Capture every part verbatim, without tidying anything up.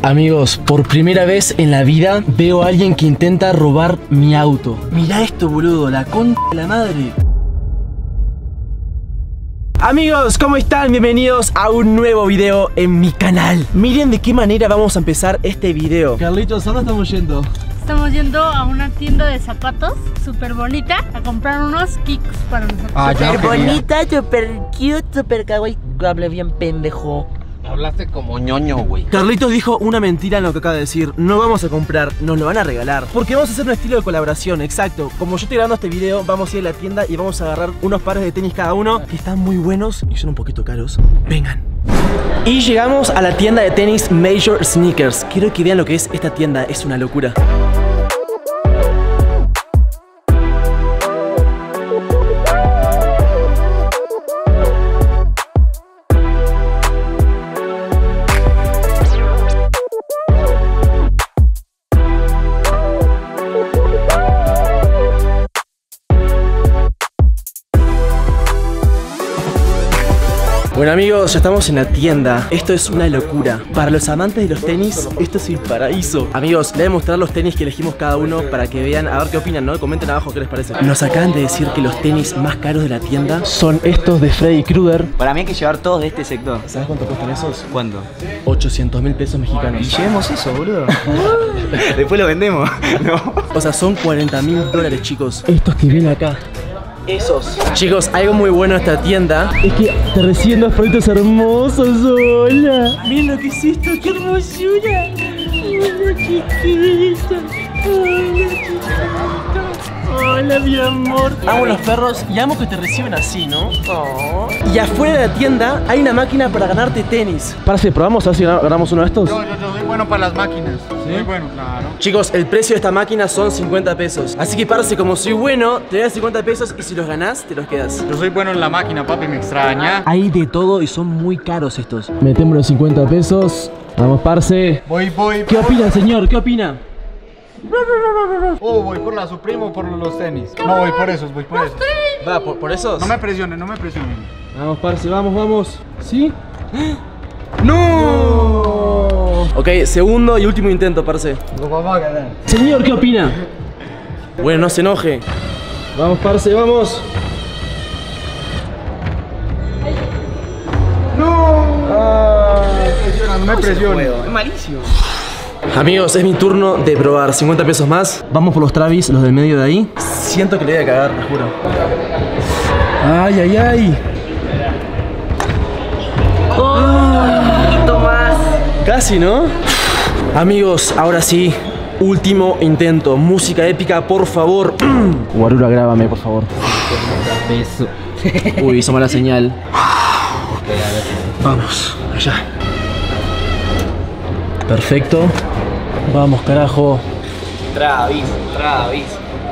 Amigos, por primera vez en la vida veo a alguien que intenta robar mi auto. Mirá esto, boludo, la concha de la madre. Amigos, ¿cómo están? Bienvenidos a un nuevo video en mi canal. Miren de qué manera vamos a empezar este video. Carlitos, ¿a dónde estamos yendo? Estamos yendo a una tienda de zapatos súper bonita a comprar unos kicks para nosotros. Ah, Súper bonita, súper cute, súper kawaii. Hable bien, pendejo. Hablaste como ñoño, güey. Carlitos dijo una mentira en lo que acaba de decir. No vamos a comprar, nos lo van a regalar. Porque vamos a hacer un estilo de colaboración, exacto. Como yo estoy grabando este video, vamos a ir a la tienda y vamos a agarrar unos pares de tenis cada uno que están muy buenos y son un poquito caros. Vengan. Y llegamos a la tienda de tenis Major Sneakers. Quiero que vean lo que es esta tienda, es una locura. Bueno amigos, ya estamos en la tienda. Esto es una locura. Para los amantes de los tenis, esto es el paraíso. Amigos, les voy a mostrar los tenis que elegimos cada uno para que vean, a ver qué opinan, ¿no? Comenten abajo qué les parece. Nos acaban de decir que los tenis más caros de la tienda son estos de Freddy Krueger. Para mí hay que llevar todos de este sector. ¿Sabes cuánto cuestan esos? ¿Cuánto? ochocientos mil pesos mexicanos. Y llevemos eso, boludo. Después lo vendemos. No. O sea, son cuarenta mil dólares, chicos. Estos que vienen acá. Esos. Chicos, algo muy bueno de esta tienda es que te reciben dos productos hermosos. Hola. Miren lo que es esto, qué hermosura. Hola, chiquita. Hola, chiquita. Hola, mi amor. Amo los perros y amo que te reciben así, ¿no? Oh. Y afuera de la tienda hay una máquina para ganarte tenis. Parce, ¿probamos a ver si ganamos uno de estos? Yo, yo, yo soy bueno para las máquinas. ¿Sí? Muy bueno, claro. Chicos, el precio de esta máquina son cincuenta pesos. Así que, parce, como soy bueno, te doy cincuenta pesos y si los ganás, te los quedas. Yo soy bueno en la máquina, papi, me extraña. Hay de todo y son muy caros estos. Metemos los cincuenta pesos. Vamos, parce. Voy, voy. ¿Qué opina, señor? ¿Qué opina? Oh, voy por la Supreme o por los tenis. No, voy por esos, voy por esos. Va, ¿por, por esos? No me presionen, no me presionen. Vamos, parce, vamos, vamos. ¿Sí? ¡No! Ok, segundo y último intento, parce. Lo vamos a ganar. Señor, ¿qué opina? Bueno, no se enoje. Vamos, parce, vamos. ¡No! Ah, no me presionen. Es malísimo. Amigos, es mi turno de probar. cincuenta pesos más. Vamos por los Travis, los del medio de ahí. Siento que le voy a cagar, te juro. Ay, ay, ay. Oh, un poquito más. Casi, ¿no? Amigos, ahora sí. Último intento. Música épica, por favor. Guarura, grábame, por favor. Beso. Uy, hizo mala señal. Vamos, allá. Perfecto. Vamos, carajo. Travis, Travis.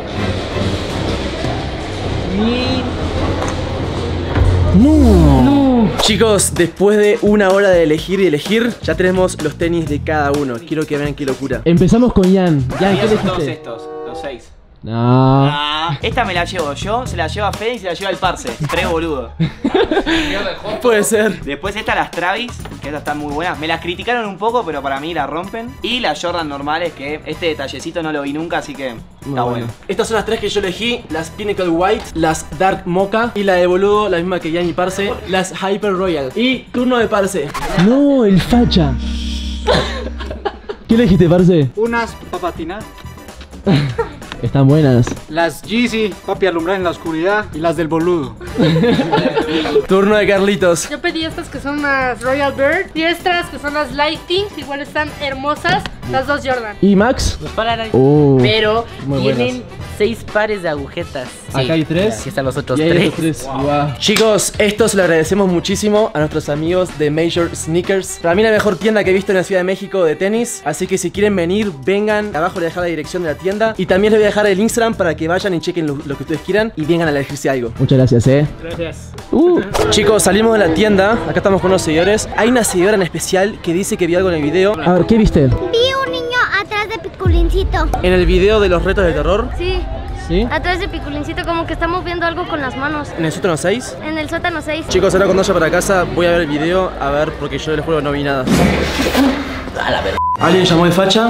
No. No. Chicos, después de una hora de elegir y elegir, ya tenemos los tenis de cada uno. Quiero que vean qué locura. Empezamos con Ian. Ian, ¿qué Son todos elegiste? estos, los seis. No. Ah, esta me la llevo yo, se la lleva a Fede y se la lleva al parce. Tres boludo. Puede ser. Después estas las Travis, que estas están muy buenas. Me las criticaron un poco, pero para mí la rompen. Y las Jordan normales, que este detallecito no lo vi nunca, así que está bueno. Estas son las tres que yo elegí. Las Pinnacle White, las Dark Mocha y la de boludo, la misma que Ian y Parce, las Hyper Royal. Y turno de Parce. No, el facha. ¿Qué elegiste, Parce? Unas para patinar. Están buenas. Las Yeezy, papi, alumbrar en la oscuridad. Y las del boludo. Turno de Carlitos. Yo pedí estas que son las Royal Bird y estas que son las Lighting, igual están hermosas, las dos Jordan. ¿Y Max? Para Oh, pero muy tienen buenas. seis pares de agujetas. Acá hay tres. Aquí están los otros Y hay tres. estos tres. Wow. Chicos, esto se lo agradecemos muchísimo a nuestros amigos de Major Sneakers. Para mí la mejor tienda que he visto en la Ciudad de México de tenis. Así que si quieren venir, vengan. Abajo les voy a dejar la dirección de la tienda. Y también les voy a dejar el Instagram para que vayan y chequen lo, lo que ustedes quieran y vengan a elegirse algo. Muchas gracias, eh. Gracias. Uh. Chicos, salimos de la tienda. Acá estamos con unos seguidores. Hay una seguidora en especial que dice que vio algo en el video. A ver, ¿qué viste? Vi un niño atrás de Piculincito. En el video de los retos de terror. Sí. ¿Sí? Atrás de Piculincito, como que está moviendo algo con las manos. ¿En el sótano seis? En el sótano seis. Chicos, ahora cuando vaya para casa voy a ver el video, a ver, porque yo les juro que no vi nada. A la verga. ¿Alguien llamó de facha?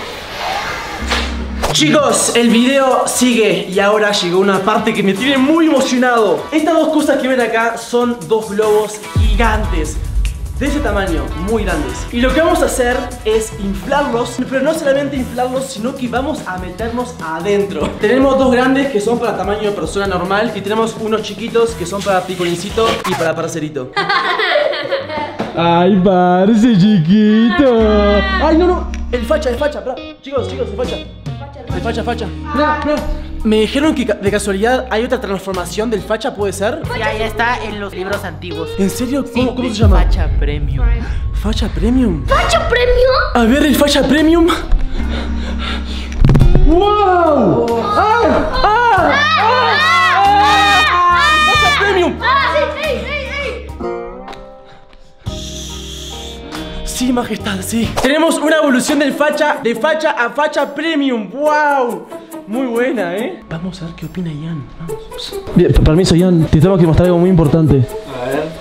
Chicos, el video sigue y ahora llegó una parte que me tiene muy emocionado. Estas dos cosas que ven acá son dos globos gigantes, de ese tamaño, muy grandes. Y lo que vamos a hacer es inflarlos, pero no solamente inflarlos, sino que vamos a meternos adentro. Tenemos dos grandes que son para tamaño de persona normal y tenemos unos chiquitos que son para picolincito y para parcerito. Ay, parce chiquito. Ay, no, no, el facha, el facha, bra. Chicos, chicos, el facha. El facha, facha. Bra, bra. Me dijeron que de casualidad hay otra transformación del facha, ¿puede ser? Ya, ya está en los libros antiguos. ¿En serio? ¿Cómo, Sí, ¿cómo se llama? Facha Premium. ¿Facha Premium? ¿Facha Premium? A ver, el facha Premium. ¡Wow! ¡Ah! ¡Ah! ¡Ah! ¡Ah! ¡Facha Premium! ¡Ah, sí, ey, ey, ey! Sí, majestad, sí. Tenemos una evolución del facha, de facha a facha Premium. ¡Wow! Muy buena, ¿eh? Vamos a ver qué opina Ian. Vamos. Bien, permiso, Ian. Te tengo que mostrar algo muy importante. A ver.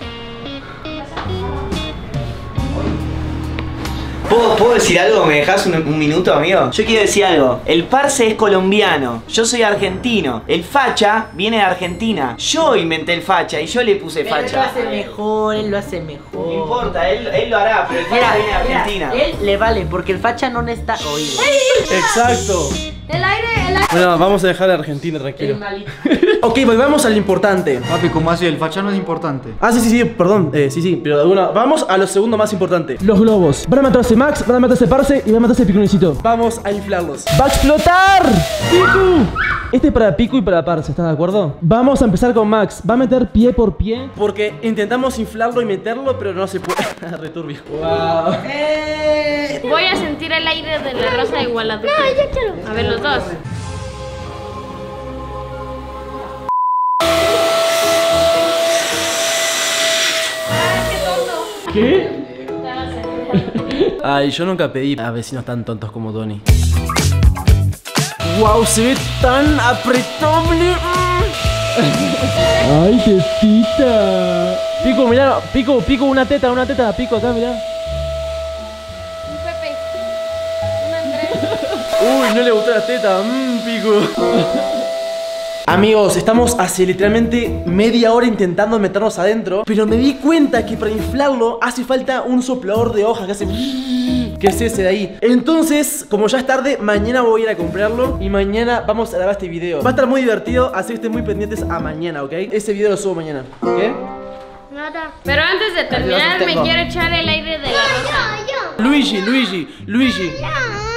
¿Puedo, ¿Puedo decir algo? ¿Me dejas un, un minuto, amigo? Yo quiero decir algo. El parce es colombiano. Yo soy argentino. El facha viene de Argentina. Yo inventé el facha y yo le puse Pero él lo facha. hace mejor, él lo hace mejor. No importa, él, él lo hará, pero el facha Mira, viene de mira, Argentina. él le vale porque el facha no necesita oído. Exacto. El aire, el aire. Bueno, vamos a dejar a Argentina tranquilo. El malito. Ok, volvamos al importante. Papi, ¿cómo así? El facha no es importante. Ah, sí, sí, sí, perdón, eh, sí, sí, pero alguna. Vamos a lo segundo más importante. Los globos. Van a matarse Max, van a matarse Parce y van a matarse Piculincito. Vamos a inflarlos. ¡Va a explotar! ¡Picu! Este es para Picu y para Parce, ¿estás de acuerdo? Vamos a empezar con Max. Va a meter pie por pie. Porque intentamos inflarlo y meterlo, pero no se puede. Returbio. Wow. Voy a sentir el aire de la rosa de Guadalupe. No, yo quiero. A ver, los dos. ¿Qué? Ay, yo nunca pedí a vecinos tan tontos como Tony. Wow, se ve tan apretable. Ay, tetita. Pico, mirá, Pico, Pico, una teta, una teta, Pico, acá, mirá. Un Pepe. Un Andrés. Uy, no le gustó la teta, mmm, Pico. Amigos, estamos hace literalmente media hora intentando meternos adentro, pero me di cuenta que para inflarlo hace falta un soplador de hojas que hace... que es ese de ahí. Entonces, como ya es tarde, mañana voy a ir a comprarlo y mañana vamos a grabar este video. Va a estar muy divertido, así que estén muy pendientes a mañana, ¿ok? Ese video lo subo mañana, ¿ok? Nada. Pero antes de terminar, me quiero echar el aire de la rosa. Yo, Luigi, Luigi, Luigi. yo.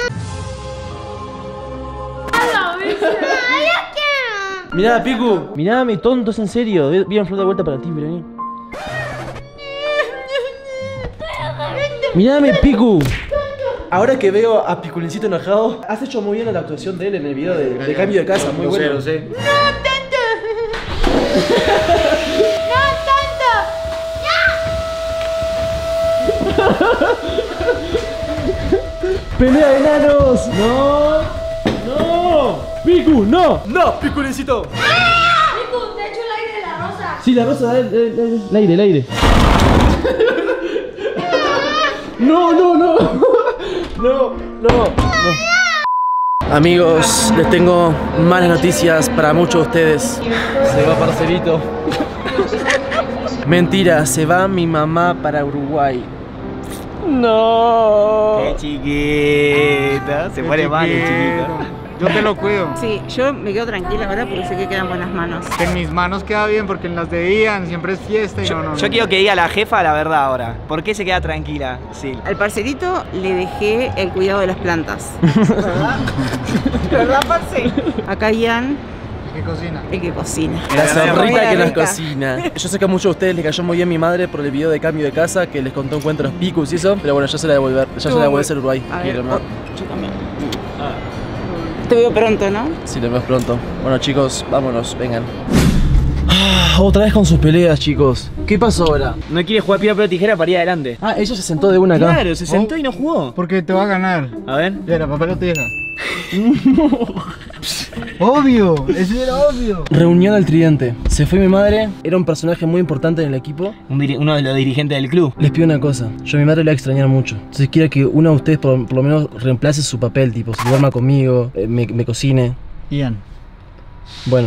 ¡Hala, bicho! ¡Yo quiero! Mirá, Piku. Mirá, mi tonto, es en serio. Vi una flor de vuelta para ti, vení. Mirame, Piku. Ahora que veo a Piculincito enojado, has hecho muy bien la actuación de él en el video de, de cambio de casa, muy Lo bueno. sé, lo sé. ¡No tanto! ¡No tanto! ¡Pelea de enanos! ¡No! ¡No! ¡Piku, no! ¡No, Piculincito! ¡Pico, te echo el aire de la rosa! Sí, la rosa, el, el, el, el aire, el aire. No, no, no. No, no, no. Amigos, les tengo malas noticias para muchos de ustedes. Se va Parcerito. Mentira, se va mi mamá para Uruguay. No. Qué chiquita. Se muere mal el chiquito. Yo te lo cuido. Sí, yo me quedo tranquila, ¿verdad? Porque sé que quedan buenas manos. Que en mis manos queda bien porque en las de Ian siempre es fiesta y Yo, no, no, yo no. quiero que diga la jefa la verdad ahora. ¿Por qué se queda tranquila? Sí. Al parcerito le dejé el cuidado de las plantas. ¿Verdad? ¿Verdad, parce? Acá Ian, ¿Qué cocina? el que cocina. La zorrita Muy que nos rica. cocina. Yo sé que a muchos de ustedes les cayó muy bien mi madre por el video de cambio de casa que les contó un cuento de los Picus y eso. Pero bueno, ya se la devolver, ya se la devolver a Uruguay. A Y ver, lo más- oh, yo también. Te veo pronto, ¿no? Sí, lo vemos pronto. Bueno, chicos, vámonos, vengan. Ah, otra vez con sus peleas, chicos. ¿Qué pasó ahora? No quiere jugar piedra, papel o tijera para ir adelante. Ah, ella se sentó de una acá. Claro, se sentó y no jugó. Porque te va a ganar. A ver. Piedra, papel o tijera. Obvio, eso era obvio. Reunión del Tridente. Se fue mi madre, era un personaje muy importante en el equipo. Un diri- uno de los dirigentes del club. Les pido una cosa, yo a mi madre la voy a extrañar mucho. Entonces quiero que uno de ustedes por, por lo menos reemplace su papel, tipo, se duerma conmigo, eh, me, me cocine. Ian. Bueno.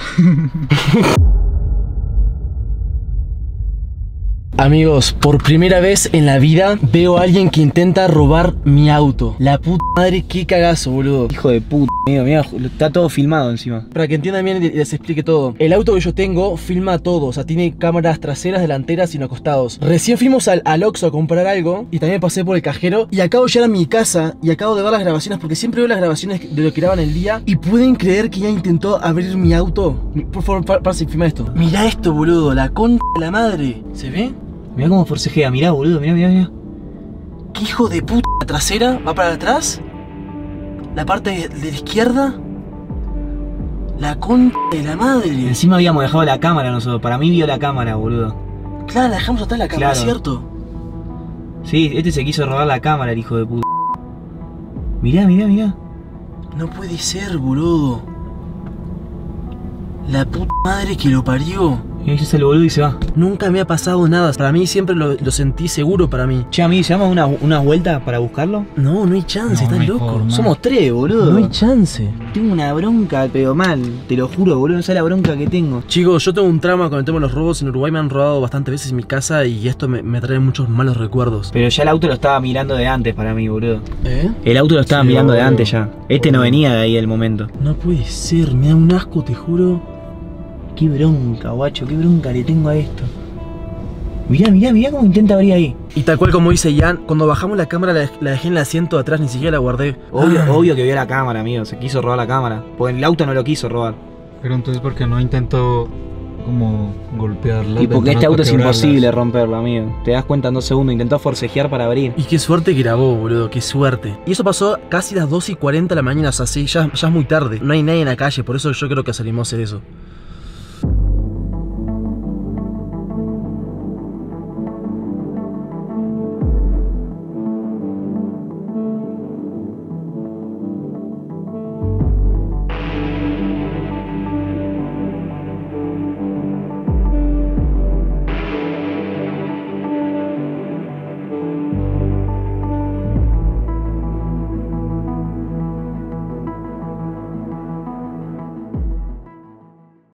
Amigos, por primera vez en la vida veo a alguien que intenta robar mi auto. La puta madre, qué cagazo, boludo. Hijo de puta, amigo, mira, está todo filmado encima. Para que entiendan bien y les explique todo. El auto que yo tengo filma todo, o sea, tiene cámaras traseras, delanteras y no costados. Recién fuimos al, al Oxxo a comprar algo y también pasé por el cajero y acabo de llegar a mi casa y acabo de ver las grabaciones porque siempre veo las grabaciones de lo que graban el día y pueden creer que ya intentó abrir mi auto. Por favor, para, para filma esto. Mirá esto, boludo, la concha de la madre. ¿Se ve? Mirá cómo forcejea, mirá, boludo, mirá, mirá, mirá. ¿Qué hijo de puta? La trasera va para atrás. La parte de, de la izquierda. La concha de la madre. Encima habíamos dejado la cámara nosotros. Para mí vio la cámara, boludo. Claro, la dejamos atrás la cámara, Claro. ¿cierto? Sí, este se quiso robar la cámara, el hijo de puta. Mirá, mirá, mirá. No puede ser, boludo. La puta madre que lo parió. Y ahí ya sale el boludo y se va. Nunca me ha pasado nada. Para mí siempre lo, lo sentí seguro para mí. Che, amigo, ¿llevamos una, una vuelta para buscarlo? No, no hay chance, No, estás no hay loco. forma. Somos tres, boludo. No hay chance. Tengo una bronca, pero mal. Te lo juro, boludo, no sabes la bronca que tengo. Chicos, yo tengo un trauma con el tema de los robos. En Uruguay me han robado bastantes veces en mi casa y esto me, me trae muchos malos recuerdos. Pero ya el auto lo estaba mirando de antes para mí, boludo. ¿Eh? El auto lo estaba Sí, mirando de obvio. antes ya. Este no venía de ahí el momento. No puede ser, me da un asco, te juro. Qué bronca, guacho, qué bronca le tengo a esto. Mirá, mirá, mirá cómo intenta abrir ahí. Y tal cual como dice Ian, cuando bajamos la cámara la, la dejé en el asiento de atrás, ni siquiera la guardé. Obvio, Ah. obvio que vio la cámara, amigo. Se quiso robar la cámara. Porque el auto no lo quiso robar. Pero entonces, ¿por qué no intentó como golpearla? Y porque este auto es imposible romperlo, amigo. Te das cuenta en dos segundos. Intentó forcejear para abrir. Y qué suerte que grabó, boludo, qué suerte. Y eso pasó casi las dos y cuarenta de la mañana, o sea, sí, ya, ya es muy tarde. No hay nadie en la calle, por eso yo creo que salimos a hacer eso.